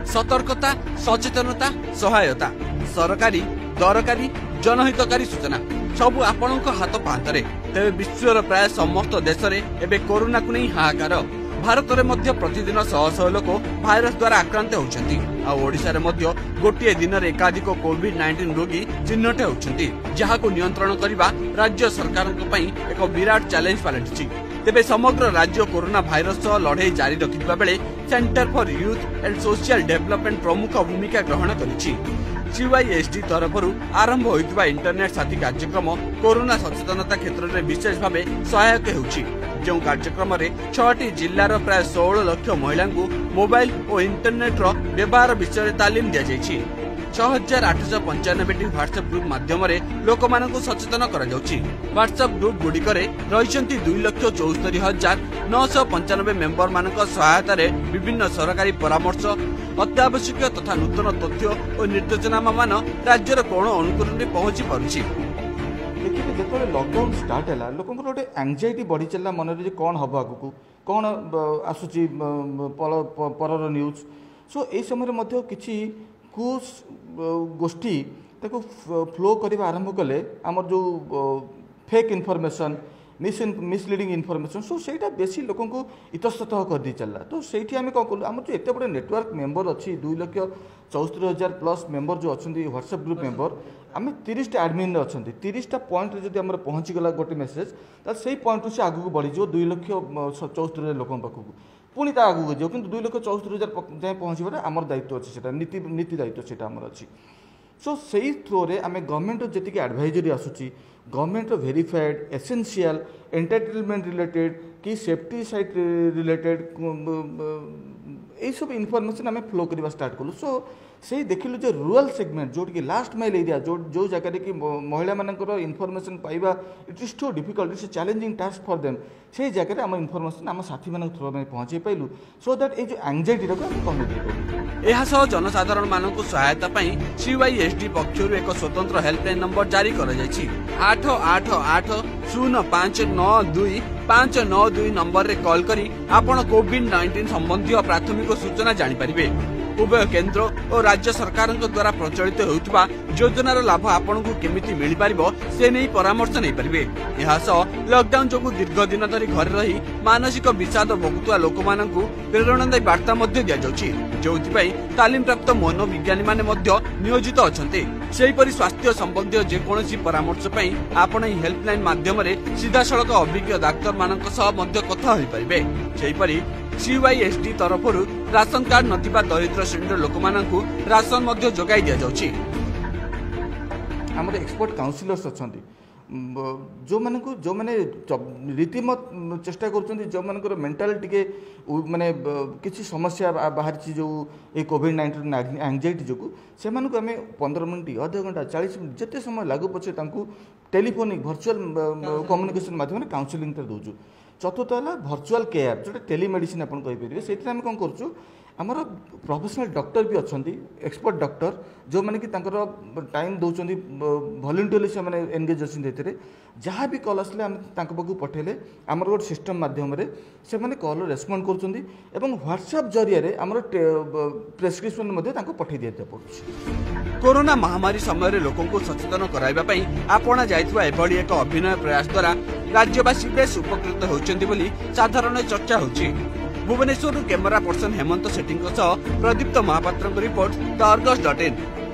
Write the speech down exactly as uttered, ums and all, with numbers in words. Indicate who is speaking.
Speaker 1: सतर्कता सचेतनता सहायता सरकारी दरकारी जनहितकारी सूचना सबू आपण हाथ पाहांतरे। तेरे विश्वर प्राय समस्त देश में एवं कोरोना को नहीं हाहाकार। भारत में मध्य प्रतिदिन शह शह लोक भाइरस द्वारा आक्रांत होती। ओडिशा मध्य गोटे दिन में एकाधिक कोविड नाइंटीन रोगी चिन्हट होती, जहां नियंत्रण करने राज्य सरकार एक विराट चैलेंज पलटि। तेबे समग्र राज्य कोरोना भाइरस लड़ाई जारी रखिथिबा बेले centre for youth and social development प्रमुख भूमिका ग्रहण करिछि। सीवाईएसडी तरफ आरंभ होइतिबा इंटरनेट साथी कार्यक्रम कोरोना सचेतनता क्षेत्र में विशेष भाव सहायक होउछि। जो कार्यक्रम में छठी जिलार प्राय सोलह लाख महिला मोबाइल और इंटरनेट रो व्यवहार विषय तालीम दि जाइछि। छह हजार आठश पंचानबे टी व्हाट्सएप ग्रुप माध्यम लोक मानक सचेतन कर व्हाट्सएप ग्रुप गुड़िक रही दुई लक्ष चौस्तरी हजार नौश पंचानबे मेम्बर मान सहायता विभिन्न सरकारी परामर्श अत्यावश्यक तथा नूतन तथ्य और निर्देशनामा मान राज्यर कोण अनुकूल में पहुंची पारुछि।
Speaker 2: देखिए जो लॉकडाउन स्टार्ट है लोक गोटे एंजाइटी बढ़ी चलला मन में कौन हम आगू कौन आसूची पर न्यूज सो यही समय किसी कुछ गोष्ठी ताको फ्लो करने आरंभ कले आमर जो fake information mis misleading information सो सेटा बेसी लोक को इतस्ततः कर दी चलला। तो सेठी आम कौन कलु आम जो एत बड़े नेटवर्क मेंबर अच्छी दुई लक्ष चौस्तरी हजार प्लस मेंबर जो अच्छा व्हाट्सएप ग्रुप मेंबर आम तीस आडमिन अच्छा तीस पॉइंट जब आम पहुँचीगला गोटे मेसेज से पॉइंट से आगू बढ़ीज दुई लक्ष चौस्तरी हजार लोक पाखक पुणी ता आगू जाओ कि दुई लक्ष चौस्तरी हजार जाए पहुँचवा आमर दायित्व अच्छे नीति नीति दायित्व से आमर अच्छी। सो से थ्रोरे आम गवर्नमेंट जी एडवाइजरी आसूची government verified essential entertainment related कि सेफ्टी साइट रिलेटेड यही सब इनफॉरमेशन आम फ्लो करवा स्टार्ट कलु। सो से देखिलु जो रूरल सेगमेंट जो कि लास्ट माइल एरिया जो जो जगह कि महिला मानकर इनफॉरमेशन पाइबा it is too difficult it's challenging task for them से जगह आम इनफॉरमेशन आम साथी मान थ्रो में पहुँचे पाइलु सो दैट ये जो एंजाइटी कम
Speaker 1: एहासह जनसाधारण मानक सहायता पाई सीवाईएसडी पक्षर एक स्वतंत्र हेल्पलाइन नंबर जारी कर आठ आठ आठ शून्य पांच नौ दुई पांच नौ दुई नंबर रे कॉल करी आपण कोविड नाइंटीन संबंधी प्राथमिक सूचना जानीपारे। उभय केंद्र और राज्य सरकार द्वारा प्रचलित होउतबा योजनार लाभ आपन को केमिति मिल पारिबो से नहीं परामर्श नहीं पारिबे। एहासह लॉकडाउन जो दीर्घ दिन धरी घर रही मानसिक विषाद भोगुवा लोक मानकु प्रेरणादायी वार्ता मध्य दिया जाउछि, जोथिपाई तालीम प्राप्त मनोविज्ञानी माने मध्य नियोजित अछन्ते। सेहीपरि स्वास्थ्य संबंधी जेकोसी परामर्श पाई आपण ई हेल्पलाइन माध्यम सीधा सड़क अभिज्ञ डाक्तर मानक सह मध्य कथा होई परिबे। सेहीपरि सीवाईएसडी तरफ राशन कार्ड नथिबा दरिद्र श्रेणी लोक मानकु राशन मध्य जोगाई दिया जाउछि।
Speaker 2: हमर एक्सपर्ट काउंसिलर्स अछन्ती जो माने को जो माने रीतिमत चेष्टा करछन्ती जो मानकर मेंटल टिके माने किसी समस्या बाहर जो ये कोविड नाइंटीन एंजाइटी जो से मानक आम पंद्रह मिनट आधा घंटा चालीस मिनट जिते समय लागू पछे तांकु टेलीफोनिक वर्चुअल कम्युनिकेशन माध्यम काउंसिलिंग दौचु। चतुर्थ है भर्चुआल केयर जो टेलीमेडिसिन आप कहींपर से आम कौन करूँ आमर प्रोफेशनल डॉक्टर भी अच्छा एक्सपर्ट डॉक्टर जो मैंने कि टाइम दौरान वॉलंटियरली से मैंने एंगेज अच्छे जहाँ भी कल आसले पाखक पठेले आमर गोटे सिस्टम माध्यम से मैंने कल रेस्पॉन्ड कर व्हाट्सएप जरिए आमर प्रेस्क्रिप्शन पठे दि पड़े।
Speaker 1: कोरोना महामारी समय लोकों को सचेतन कराइबा आपणा जाइतबा एभली एक अभिनय प्रयास द्वारा राज्यवासी बेस उपकृत होउछन्ति बोली साधारण चर्चा होछि। Bhubaneswar camera person Hemant Sethi Pradipta Mohapatra report the Argus dot in.